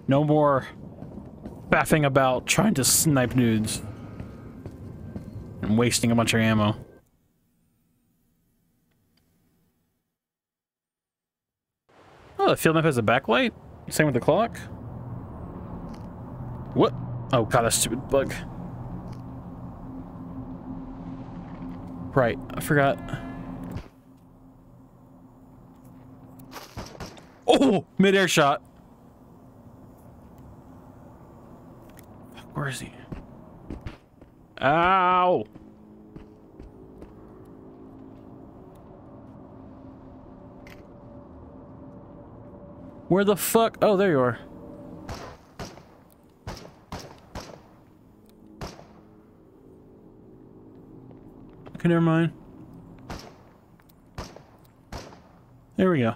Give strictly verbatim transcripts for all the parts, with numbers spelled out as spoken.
No more faffing about trying to snipe dudes and wasting a bunch of ammo. Oh, the field map has a backlight? Same with the clock? What? Oh god, that stupid bug. Right, I forgot. Oh! Mid-air shot. Where is he? Ow! Where the fuck? Oh, there you are. Okay, never mind. There we go.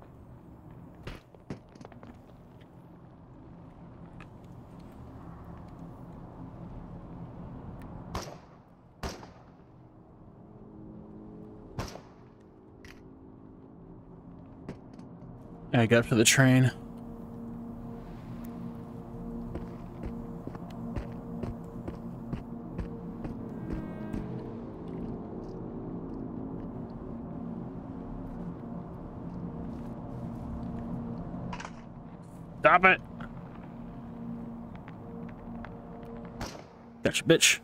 I got for the train. Stop it! Gotcha, bitch.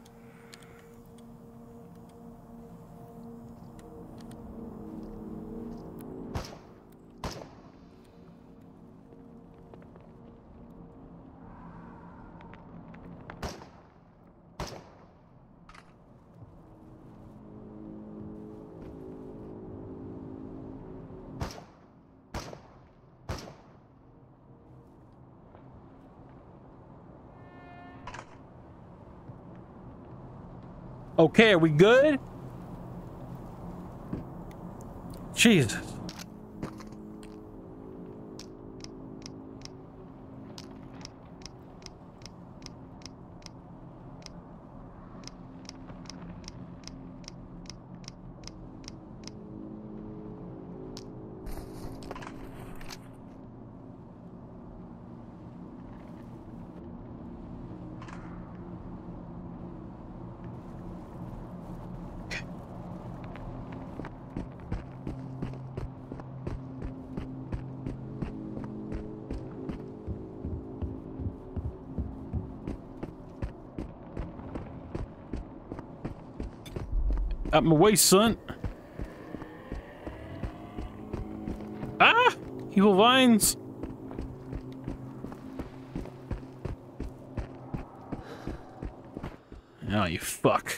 Okay, are we good? Jesus. Out my way, son. Ah! Evil vines. Oh, you fuck.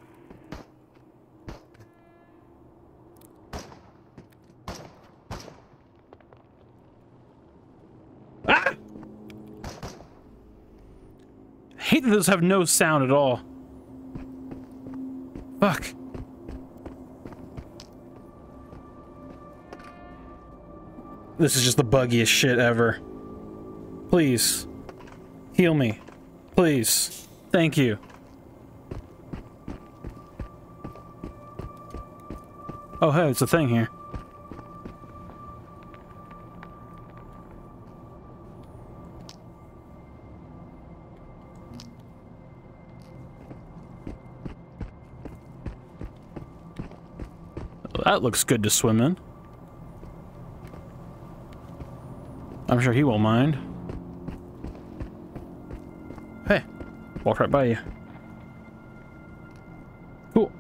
Ah! I hate that those have no sound at all. Fuck. This is just the buggiest shit ever. Please. Heal me. Please. Thank you. Oh, hey, it's a thing here. Well, that looks good to swim in. I'm sure he won't mind. Hey, walk right by you. Cool.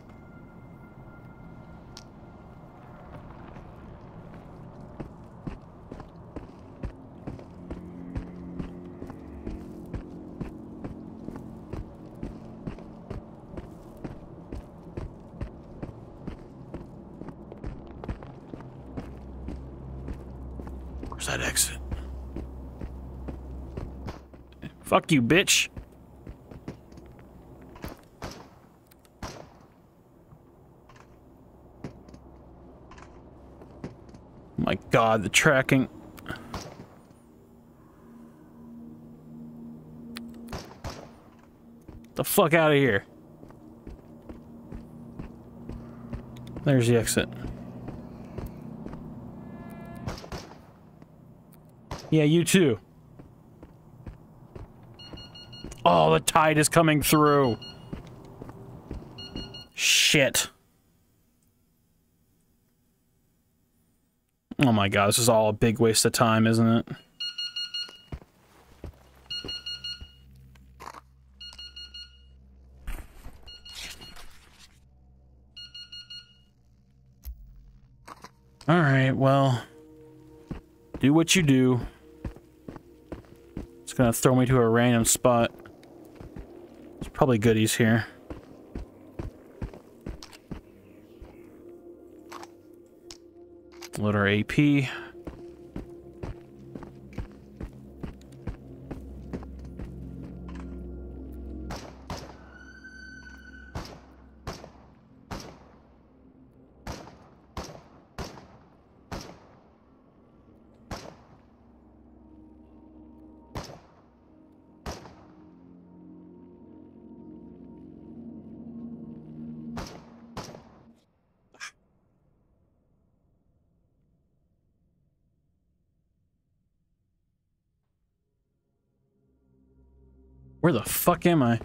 Where's that exit? Fuck you, bitch. My God, the tracking. The fuck out of here. There's the exit. Yeah, you too. Oh, the tide is coming through. Shit. Oh my god, this is all a big waste of time, isn't it? Alright, well... do what you do. It's gonna throw me to a random spot. There's probably goodies here. Load our A P. Where the fuck am I?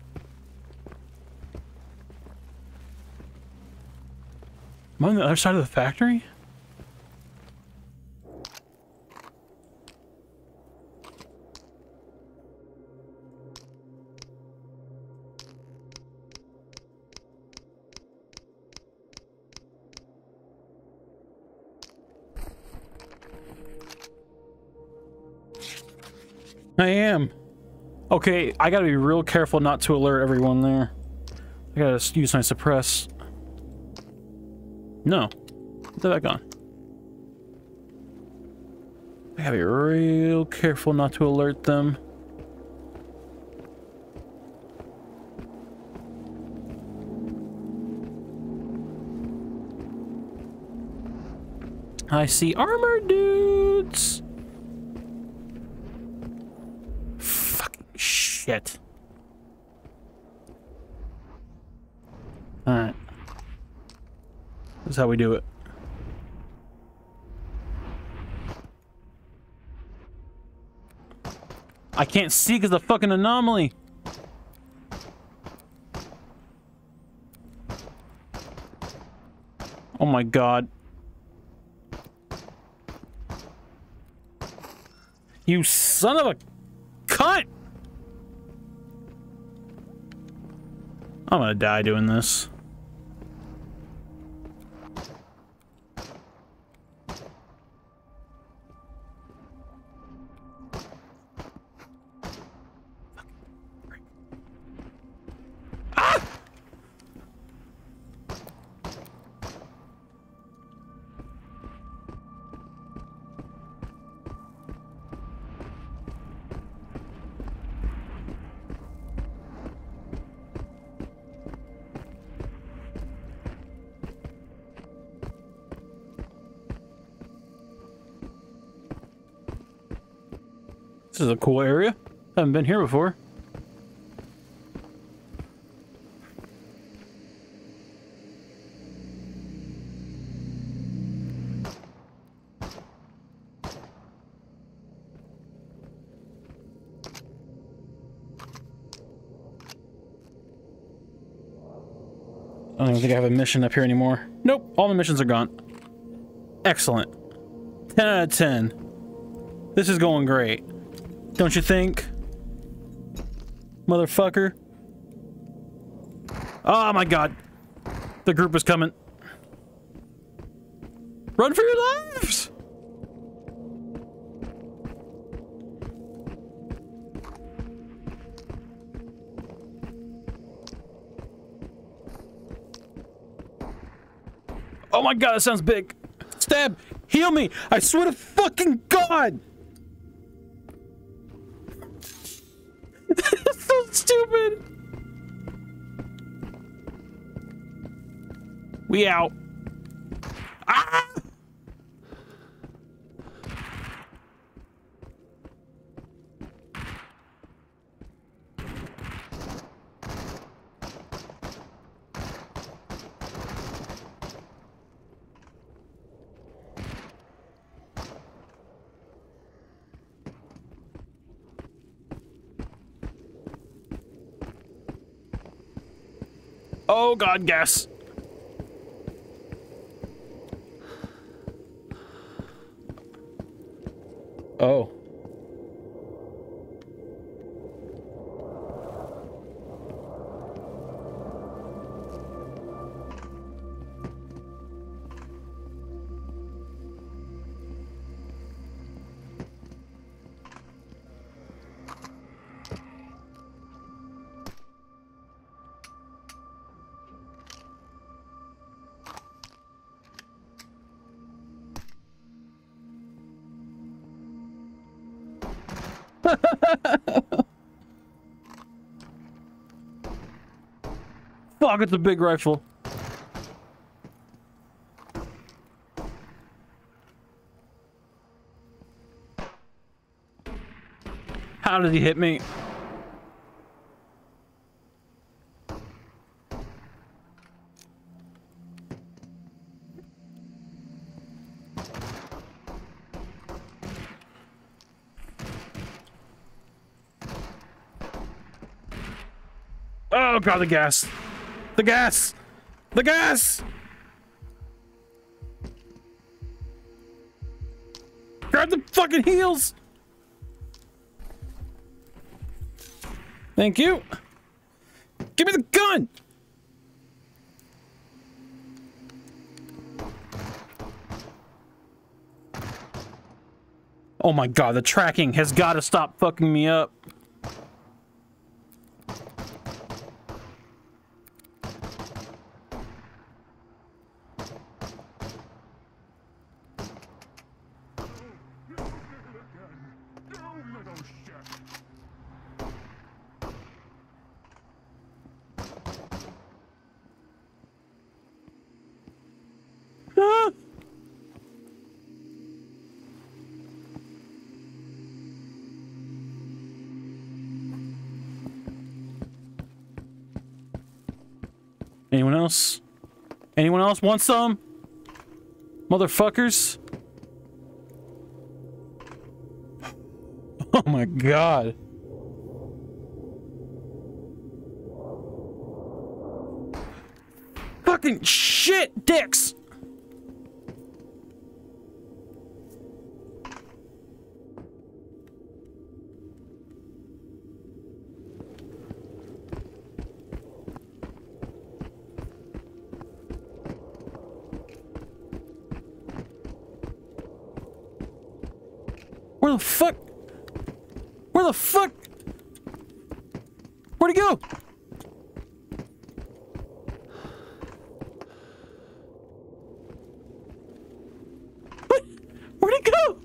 Am I on the other side of the factory? I am. Okay, I gotta be real careful not to alert everyone there. I gotta use my suppress. No. Put that back on. I gotta be real careful not to alert them. I see armor dudes! Shit. Alright. This is how we do it. I can't see because of the fucking anomaly. Oh my god. You son of a cunt! I'm gonna die doing this. Ah! This is a cool area. Haven't been here before. I don't even think I have a mission up here anymore. Nope, all the missions are gone. Excellent. ten out of ten. This is going great. Don't you think? Motherfucker. Oh my god. The group is coming. Run for your lives! Oh my god, that sounds big. Stab! Heal me! I swear to fucking god! That's so stupid! We out. Ah! Oh god, gas. Oh. Fuck, it's a big rifle. How did he hit me? Oh god, the gas. The gas! The gas! Grab the fucking heels! Thank you. Give me the gun! Oh my god, the tracking has got to stop fucking me up. Anyone else? Anyone else want some? Motherfuckers? Oh my god. Fucking shit, dicks! Where the fuck? Where the fuck? Where'd he go? What? Where'd he go?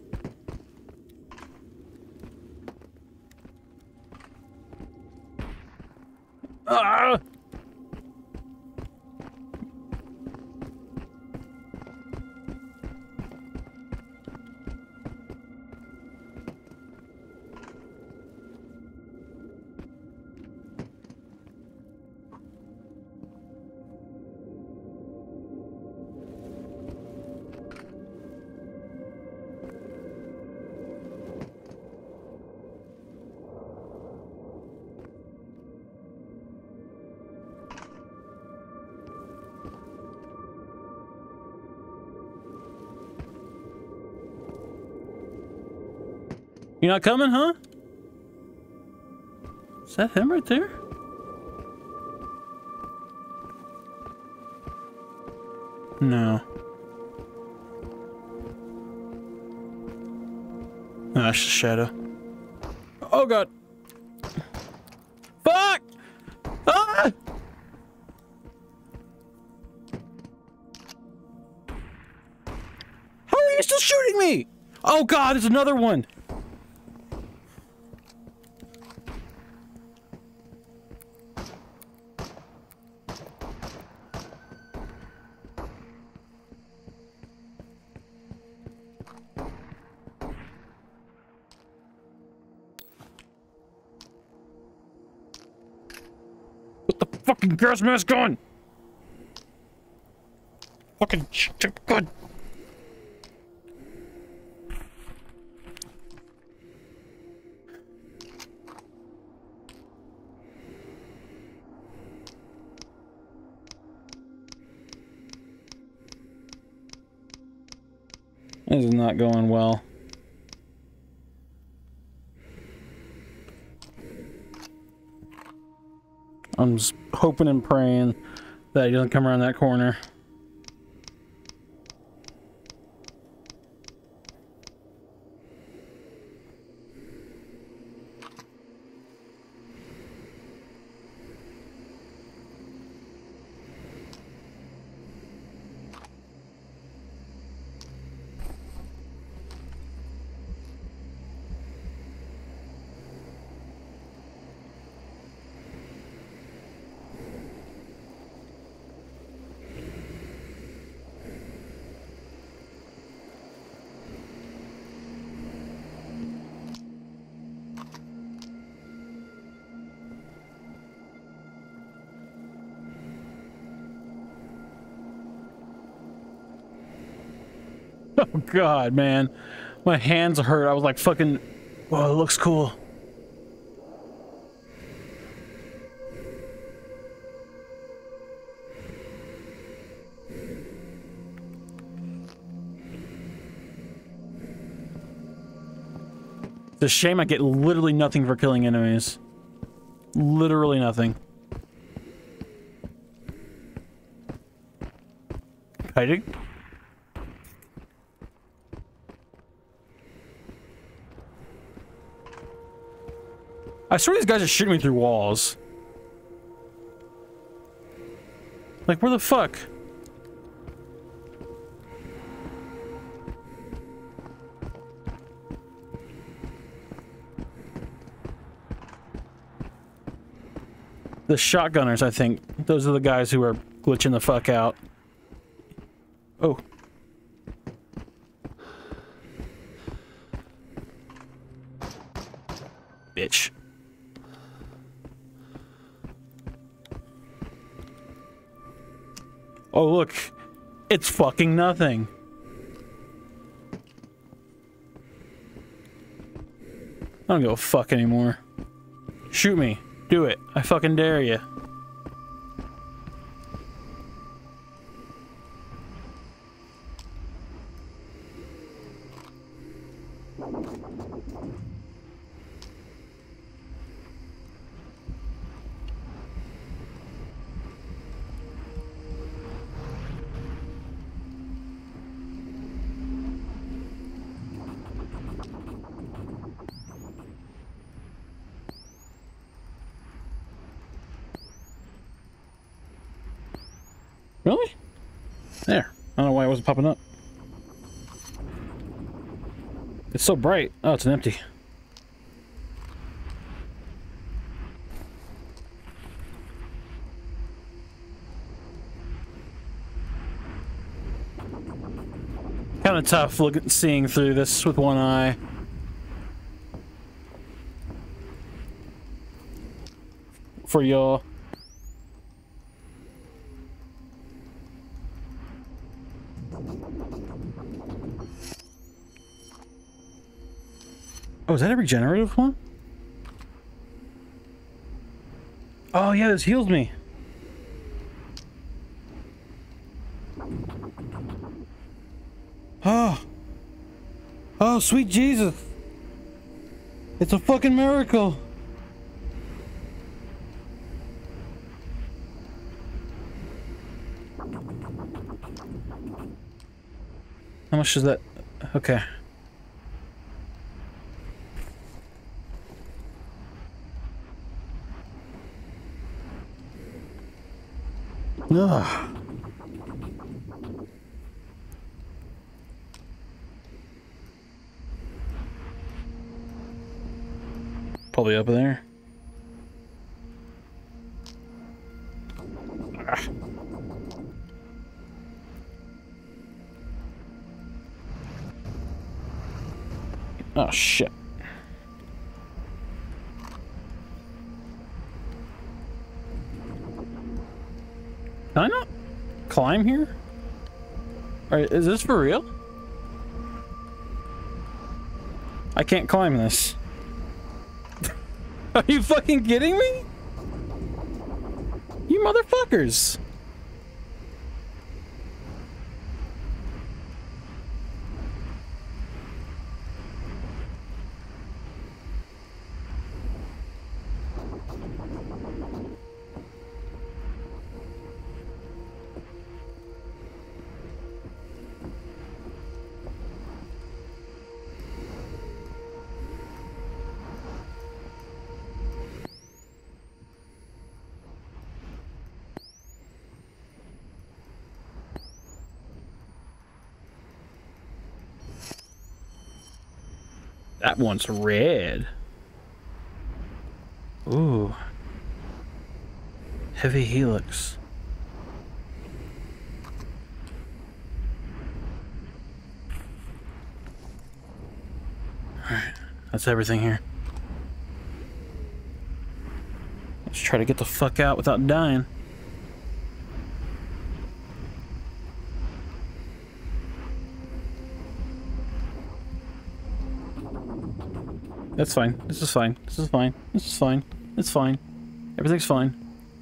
Ah! You're not coming, huh? Is that him right there? No. No, that's just Shadow. Oh god. Fuck! Ah! How are you still shooting me? Oh god, there's another one. Fucking gas mask on! Fucking shit, good. This is not going well. I'm just hoping and praying that he doesn't come around that corner. Oh god, man. My hands hurt. I was like fucking... Oh, it looks cool. It's a shame I get literally nothing for killing enemies. Literally nothing. Hiding? I swear these guys are shooting me through walls. Like, where the fuck? The shotgunners, I think. Those are the guys who are glitching the fuck out. Oh. Bitch. Oh, look. It's fucking nothing. I don't give a fuck anymore. Shoot me. Do it. I fucking dare you. Really? There. I don't know why it wasn't popping up. It's so bright. Oh, it's an empty. Kind of tough looking, seeing through this with one eye. For y'all. Oh, is that a regenerative one? Oh yeah, this heals me. Oh. Oh, sweet Jesus. It's a fucking miracle. How much is that? Okay. Ugh. Probably up there. Ah. Oh shit. Can I not climb here? Alright, is this for real? I can't climb this. Are you fucking kidding me? You motherfuckers. That one's red. Ooh. Heavy helix. Alright, that's everything here. Let's try to get the fuck out without dying. That's fine. This is fine. This is fine. This is fine. It's fine. Everything's fine.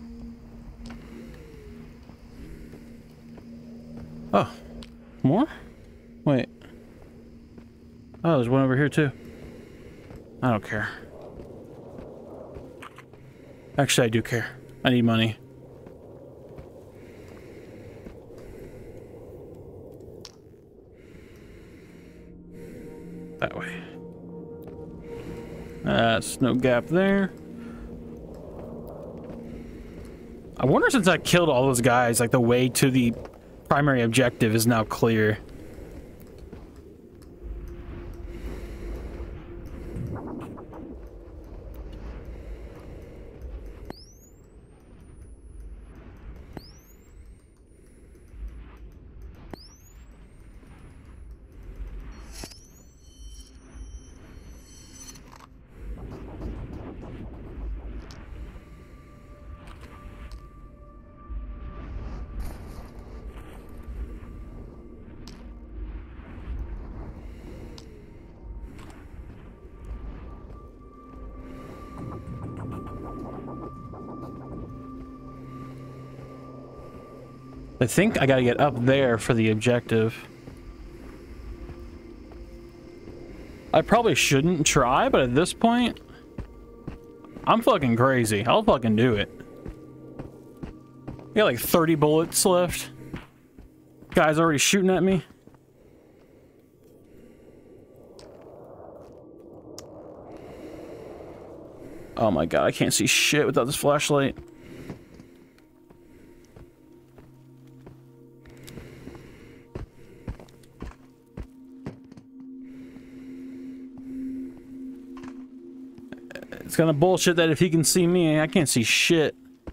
Oh. More? Wait. Oh, there's one over here too. I don't care. Actually, I do care. I need money. That way. That's no gap there. I wonder, since I killed all those guys, like the way to the primary objective is now clear. I think I gotta get up there for the objective. I probably shouldn't try, but at this point, I'm fucking crazy. I'll fucking do it. I got like thirty bullets left. Guy's already shooting at me. Oh my god, I can't see shit without this flashlight. It's kind of bullshit that if he can see me, I can't see shit.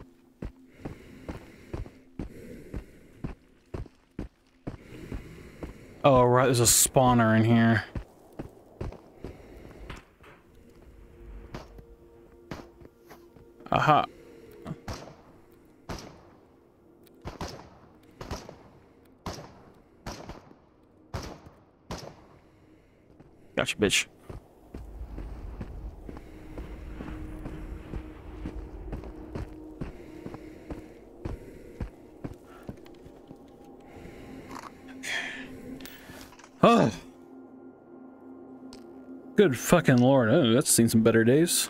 Oh, right, there's a spawner in here. Aha. Gotcha, bitch. Oh. Good fucking lord. Oh, that's seen some better days.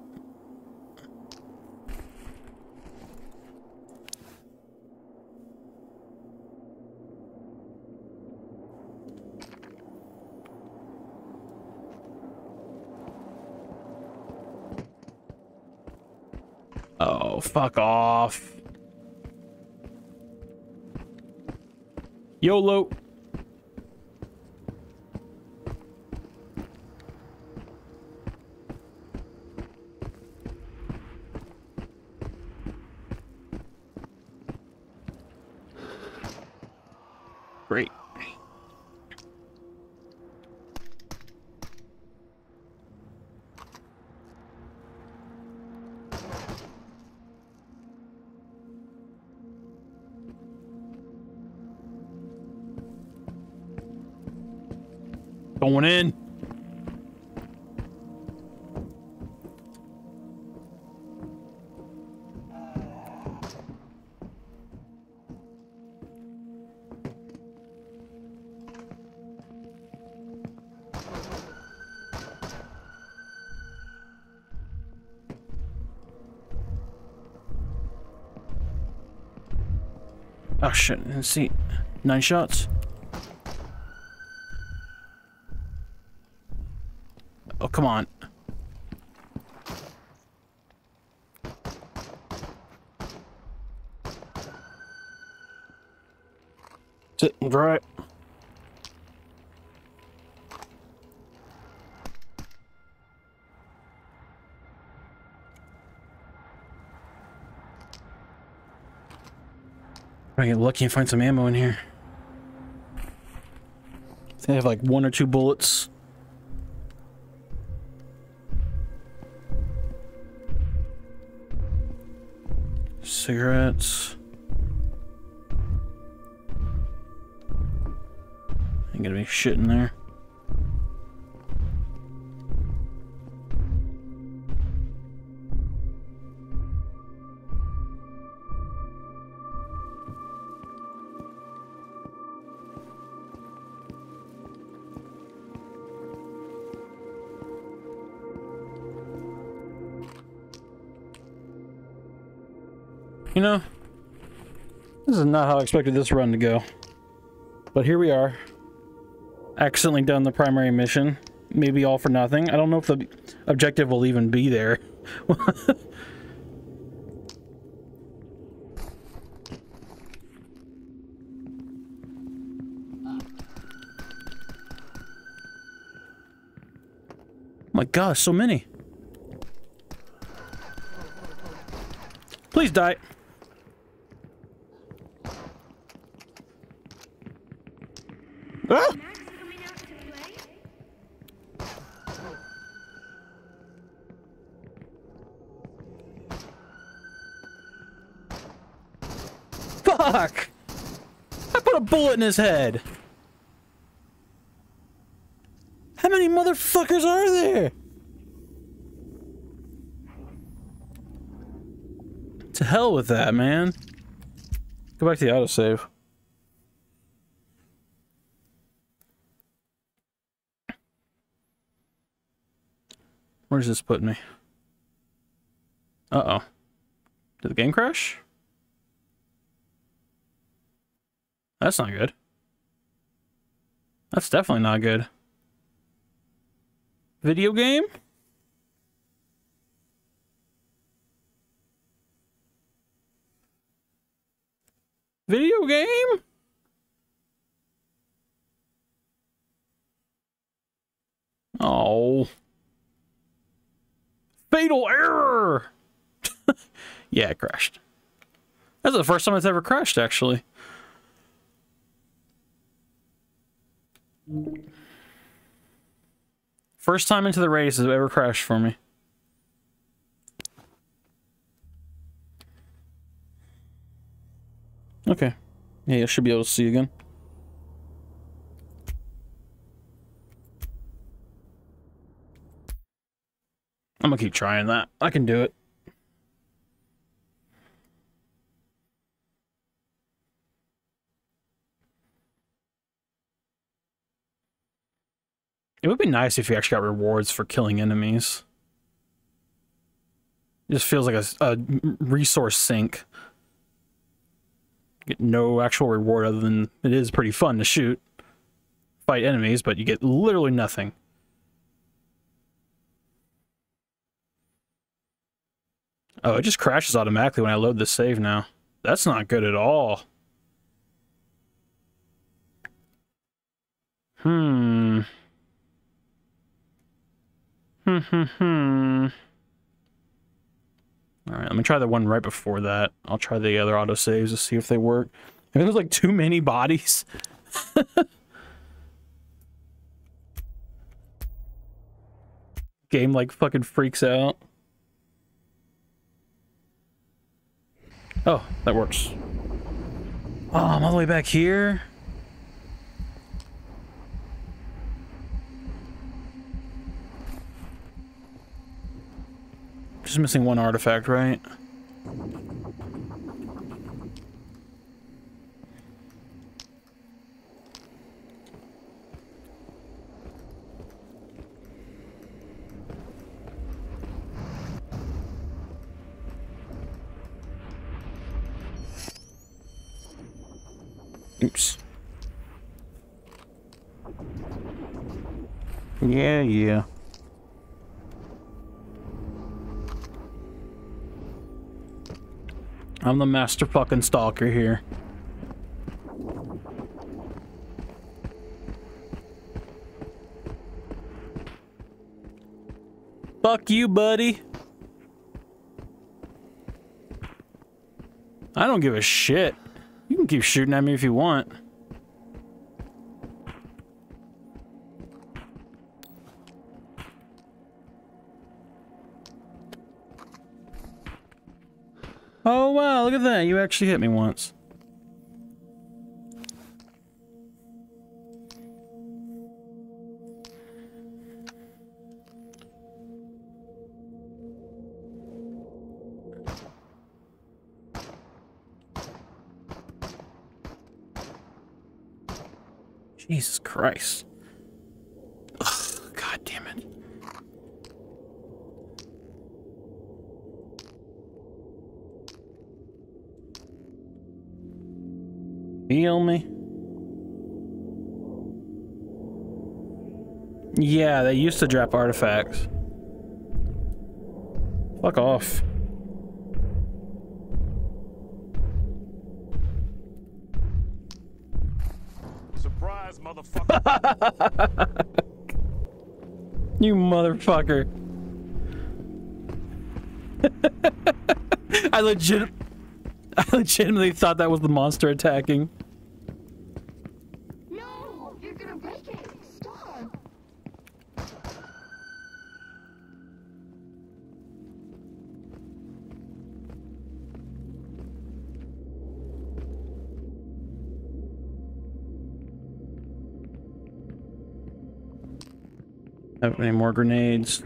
Oh, fuck off. YOLO. Great. Going in. Oh shit, let's see. Nine shots. Oh, come on. Sit and dry. I get lucky and find some ammo in here. They have like one or two bullets. Cigarettes. Ain't gonna be shit in there. You know, this is not how I expected this run to go. But here we are. Accidentally done the primary mission. Maybe all for nothing. I don't know if the objective will even be there. My gosh, so many. Please die. Ah! Fuck! I put a bullet in his head. How many motherfuckers are there? To hell with that, man. Go back to the autosave. Where's this put me? Uh-oh. Did the game crash? That's not good. That's definitely not good. Video game? Video game? Oh. Fatal error! Yeah, it crashed. That's the first time it's ever crashed, actually. First time into the race has ever crashed for me. Okay. Yeah, I should be able to see again. I'm gonna keep trying that. I can do it. It would be nice if you actually got rewards for killing enemies. It just feels like a, a resource sink. Get no actual reward other than it is pretty fun to shoot, fight enemies, but you get literally nothing. Oh, it just crashes automatically when I load the save now. That's not good at all. Hmm. Hmm, hmm, hmm. Alright, let me try the one right before that. I'll try the other autosaves to see if they work. I think there's like too many bodies. Game like fucking freaks out. Oh, that works. Oh, I'm all the way back here. Just missing one artifact, right? Oops. Yeah, yeah. I'm the master fucking stalker here. Fuck you, buddy. I don't give a shit. You can keep shooting at me if you want. Oh wow, look at that. You actually hit me once. Jesus Christ. Ugh, God damn it. Heal me. Yeah, they used to drop artifacts. Fuck off. Surprise, motherfucker. You motherfucker. I legit I legitimately thought that was the monster attacking. No, you're gonna break it. Stop. Have any more grenades?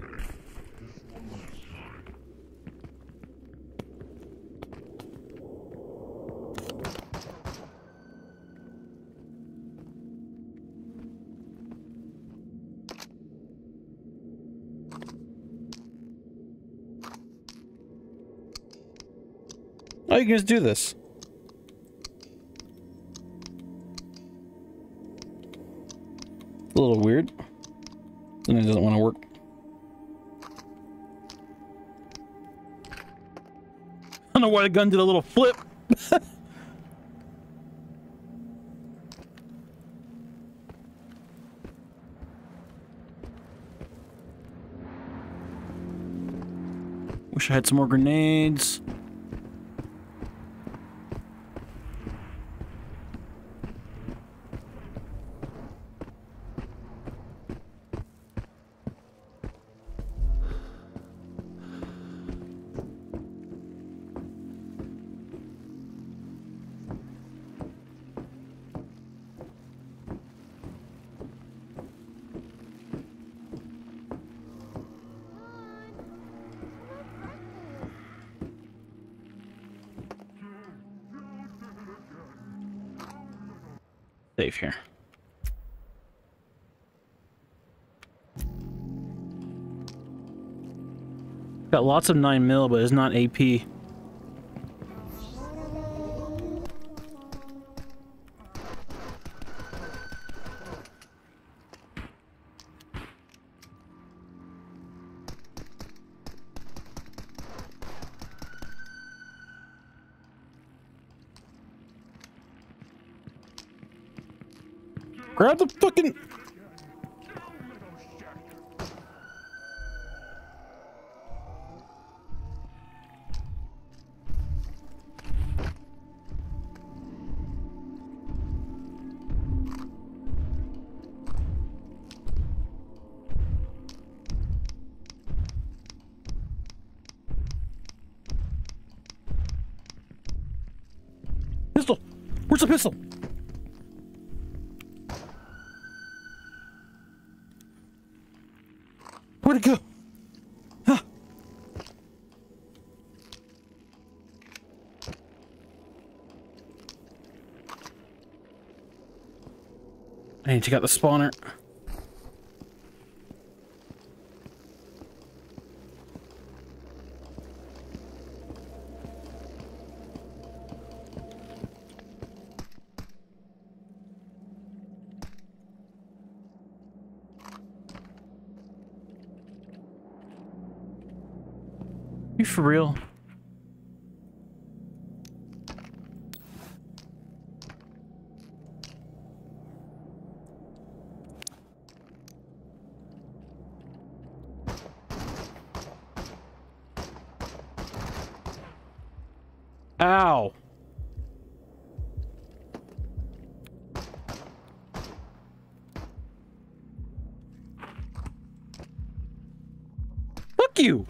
Oh, you can just do this. A little weird. Then it doesn't want to work. I don't know why the gun did a little flip. Wish I had some more grenades. Safe here. Got lots of nine mil, but it's not A P. Grab the fucking... Pistol! Where's the pistol? Where'd it go? Huh. I need to get the spawner. You for real? Ow. Fuck you!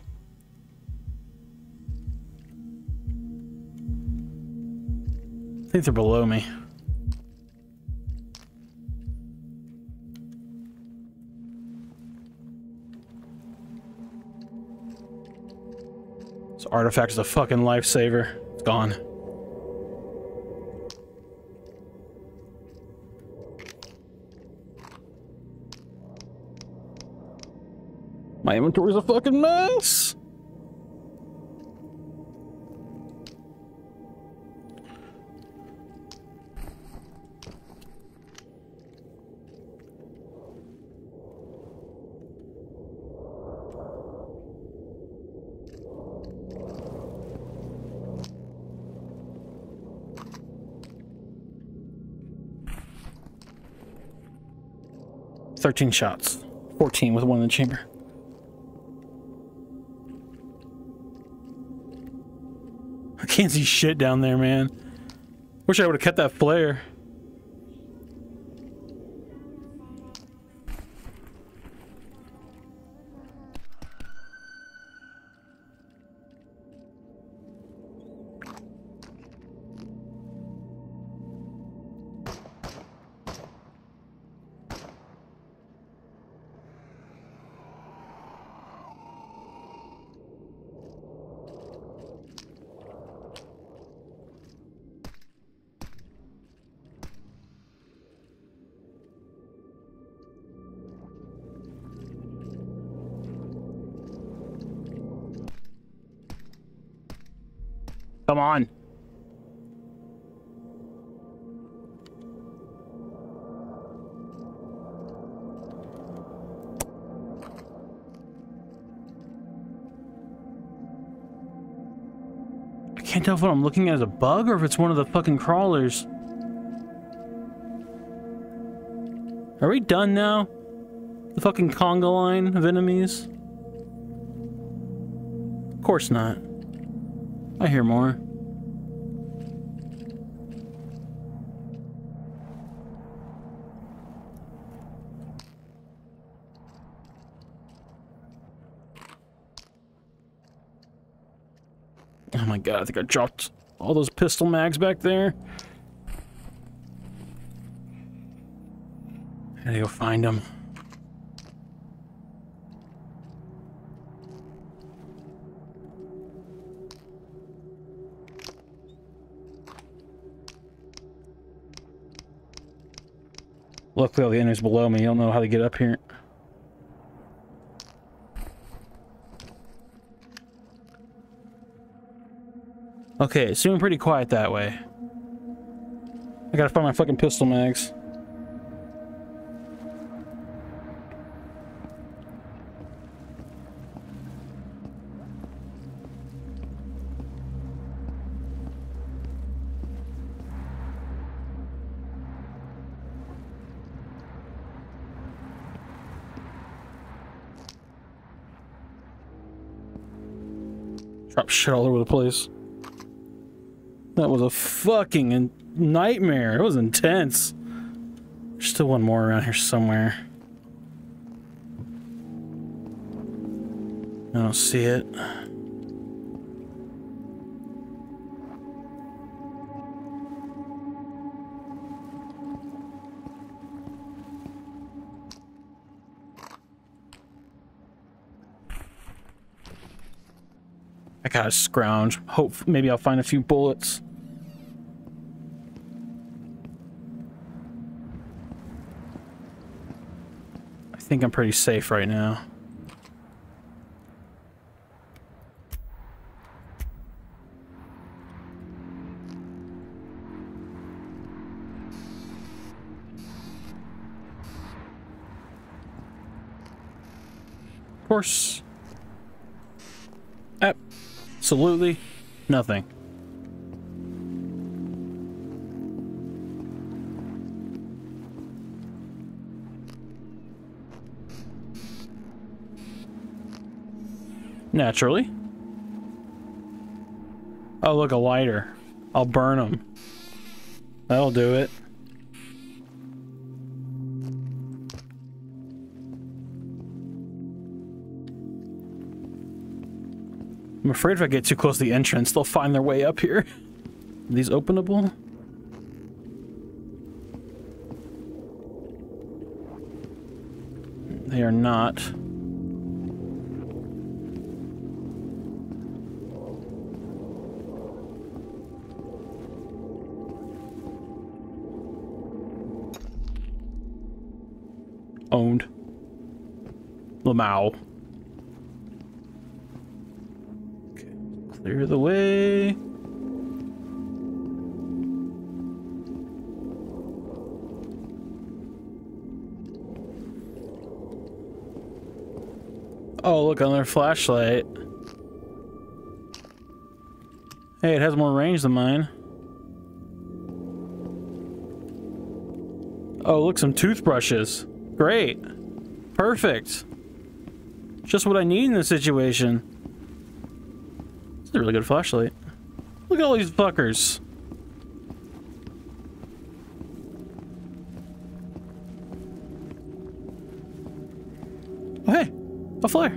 I think they're below me. This artifact is a fucking lifesaver. It's gone. My inventory's a fucking mess. Thirteen shots. Fourteen with one in the chamber. I can't see shit down there, man. Wish I would have kept that flare. Come on. I can't tell if what I'm looking at is a bug or if it's one of the fucking crawlers. Are we done now? The fucking conga line of enemies? Of course not. I hear more. Oh my god, I think I dropped all those pistol mags back there. I gotta go find them. Luckily, all the enemies below me. I don't know how to get up here. Okay, it's doing pretty quiet that way. I gotta find my fucking pistol mags. Drop shit all over the place. That was a fucking nightmare. It was intense. There's still one more around here somewhere. I don't see it. I gotta scrounge. Hope maybe I'll find a few bullets. I think I'm pretty safe right now. Of course. Absolutely nothing. Naturally. Oh, look, a lighter. I'll burn them. That'll do it. I'm afraid if I get too close to the entrance, they'll find their way up here. Are these openable? They are not. Owned. Lamau. Okay, clear the way. Oh, look, another flashlight. Hey, it has more range than mine. Oh, look, some toothbrushes. Great. Perfect. Just what I need in this situation. It's a really good flashlight. Look at all these fuckers. Oh, hey. A flare.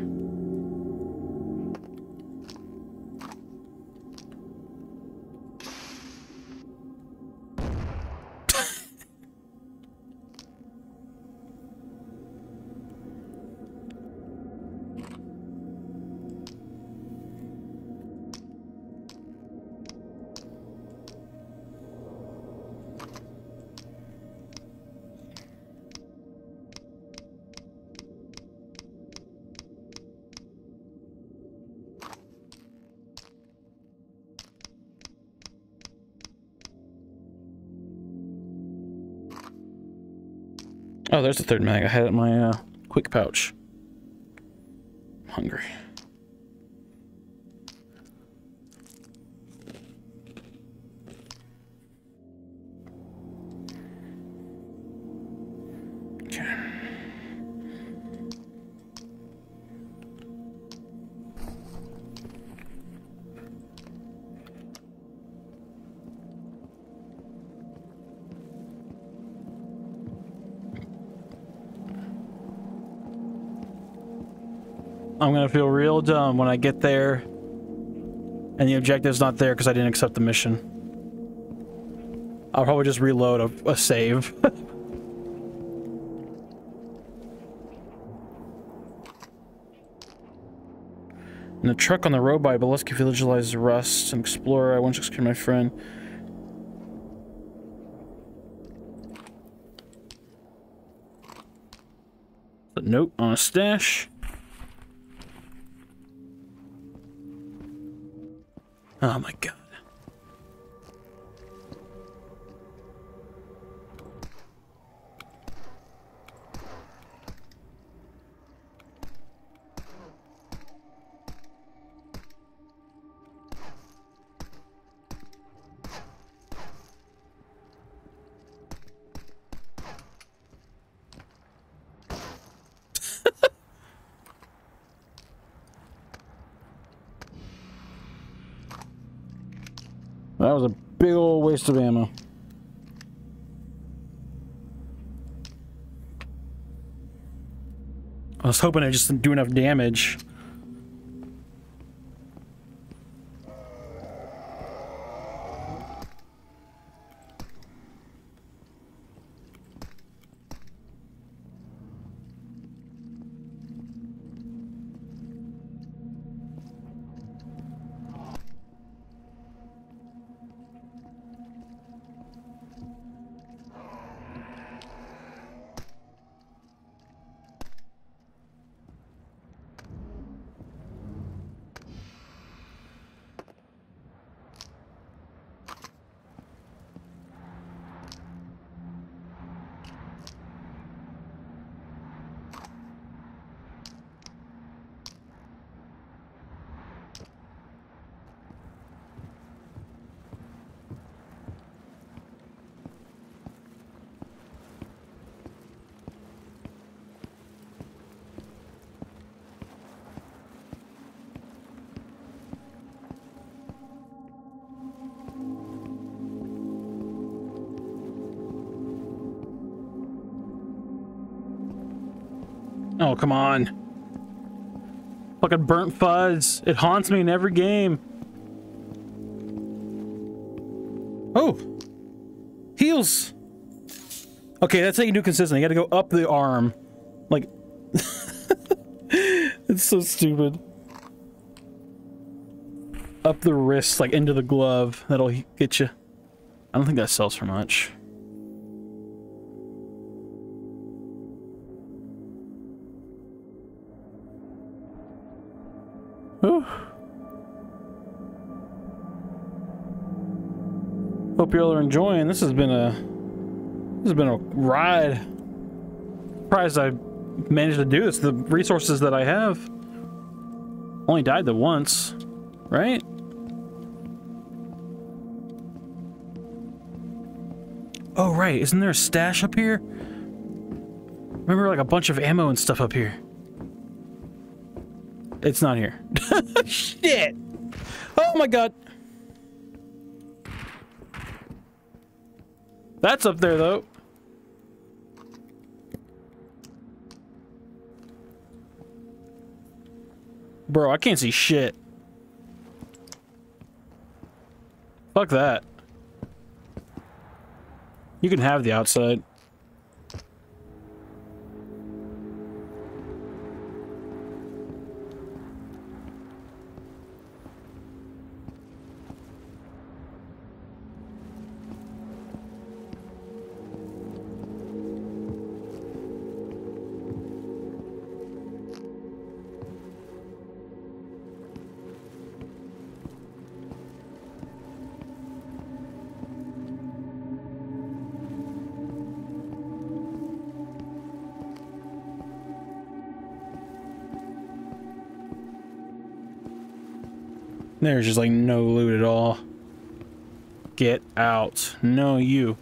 Oh, there's the third mag. I had it in my uh, quick pouch. I'm hungry. Okay. I'm gonna feel real dumb when I get there and the objective's not there because I didn't accept the mission. I'll probably just reload a, a save. In the truck on the road by Bolesky Village lies Rust, an explorer. I once rescued my friend. A note on a stash. Oh my god. That was a big old waste of ammo. I was hoping I just didn't do enough damage. Oh, come on. Fucking burnt fuzz. It haunts me in every game. Oh. Heals. Okay, that's how you do consistently. You gotta go up the arm. Like... It's so stupid. Up the wrist, like into the glove. That'll get you. I don't think that sells for much. Whew. Hope you all are enjoying. This has been a this has been a ride. Surprised I managed to do this. The resources that I have only died the once, right? Oh right, isn't there a stash up here? Remember, like a bunch of ammo and stuff up here. It's not here. Shit! Oh my god! That's up there, though. Bro, I can't see shit. Fuck that. You can have the outside. There's just like no loot at all. Get out. No, you.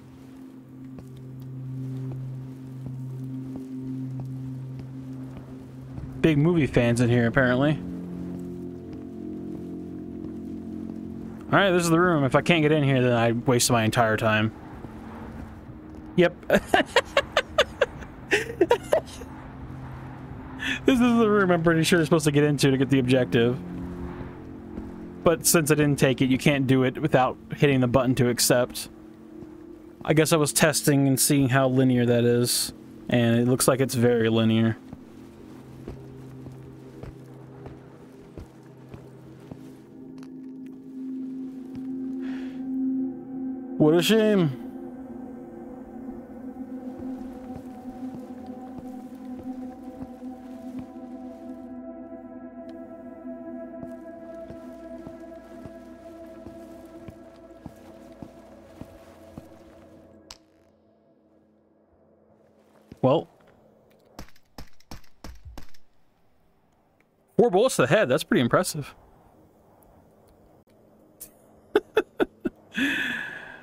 Big movie fans in here, apparently. Alright, this is the room. If I can't get in here, then I wasted my entire time. Yep. This is the room I'm pretty sure they're supposed to get into to get the objective. But since I didn't take it, you can't do it without hitting the button to accept. I guess I was testing and seeing how linear that is. And it looks like it's very linear. What a shame. Well, four bullets to the head, that's pretty impressive.